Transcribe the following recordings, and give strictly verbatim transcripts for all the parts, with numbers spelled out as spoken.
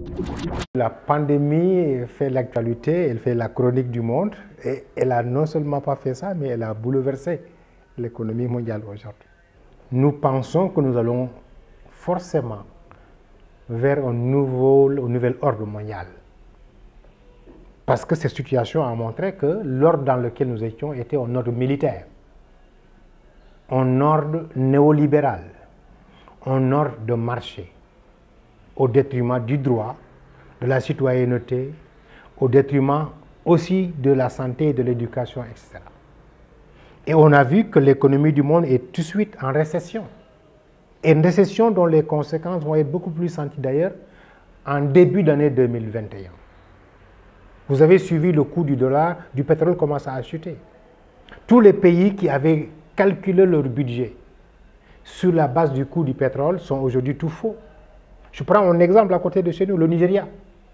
La pandémie fait l'actualité, elle fait la chronique du monde et elle a non seulement pas fait ça, mais elle a bouleversé l'économie mondiale aujourd'hui. Nous pensons que nous allons forcément vers un, nouveau, un nouvel ordre mondial. Parce que cette situation a montré que l'ordre dans lequel nous étions était un ordre militaire, un ordre néolibéral, un ordre de marché, au détriment du droit, de la citoyenneté, au détriment aussi de la santé et de l'éducation, et cetera. Et on a vu que l'économie du monde est tout de suite en récession. Et une récession dont les conséquences vont être beaucoup plus senties d'ailleurs en début d'année deux mille vingt et un. Vous avez suivi le coût du dollar, du pétrole commence à chuter. Tous les pays qui avaient calculé leur budget sur la base du coût du pétrole sont aujourd'hui tout faux. Je prends un exemple à côté de chez nous, le Nigeria,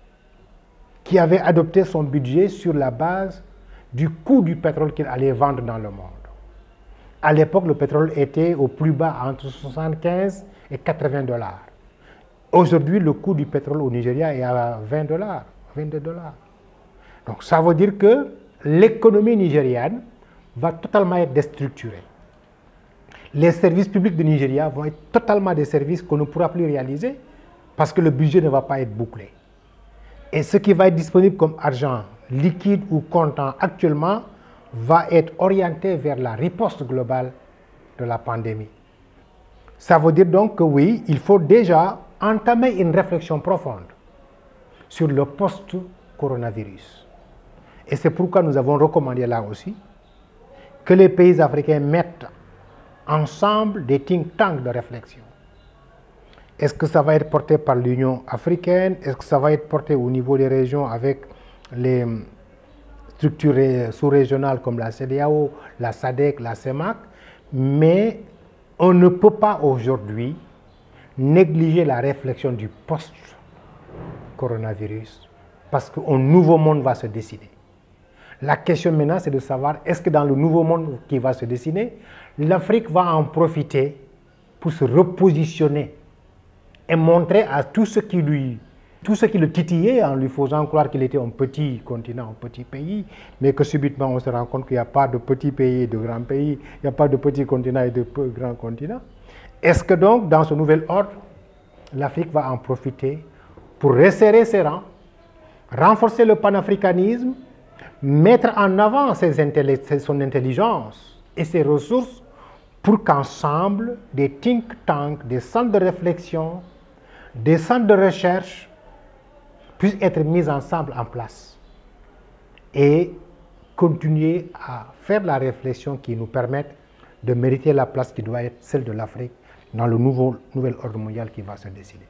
qui avait adopté son budget sur la base du coût du pétrole qu'il allait vendre dans le monde. À l'époque, le pétrole était au plus bas entre soixante-quinze et quatre-vingts dollars. Aujourd'hui, le coût du pétrole au Nigeria est à vingt dollars, vingt-deux dollars. Donc ça veut dire que l'économie nigériane va totalement être déstructurée. Les services publics du Nigeria vont être totalement des services qu'on ne pourra plus réaliser parce que le budget ne va pas être bouclé. Et ce qui va être disponible comme argent liquide ou comptant actuellement va être orienté vers la riposte globale de la pandémie. Ça veut dire donc que oui, il faut déjà entamer une réflexion profonde sur le post-coronavirus. Et c'est pourquoi nous avons recommandé là aussi que les pays africains mettent ensemble des think tanks de réflexion. Est-ce que ça va être porté par l'Union africaine? Est-ce que ça va être porté au niveau des régions avec les structures sous-régionales comme la C E D E A O, la S A D C, la CEMAC? Mais on ne peut pas aujourd'hui négliger la réflexion du post-coronavirus parce qu'un nouveau monde va se dessiner. La question maintenant, c'est de savoir, est-ce que dans le nouveau monde qui va se dessiner, l'Afrique va en profiter pour se repositionner et montrer à tout ce qui lui, tout ce qui le titillait en lui faisant croire qu'il était un petit continent, un petit pays, mais que subitement on se rend compte qu'il n'y a pas de petits pays et de grands pays, il n'y a pas de petits continents et de grands continents. Est-ce que donc, dans ce nouvel ordre, l'Afrique va en profiter pour resserrer ses rangs, renforcer le panafricanisme, mettre en avant ses son intelligence et ses ressources pour qu'ensemble, des think tanks, des centres de réflexion, des centres de recherche puissent être mis ensemble en place et continuer à faire la réflexion qui nous permette de mériter la place qui doit être celle de l'Afrique dans le nouveau, nouvel ordre mondial qui va se décider.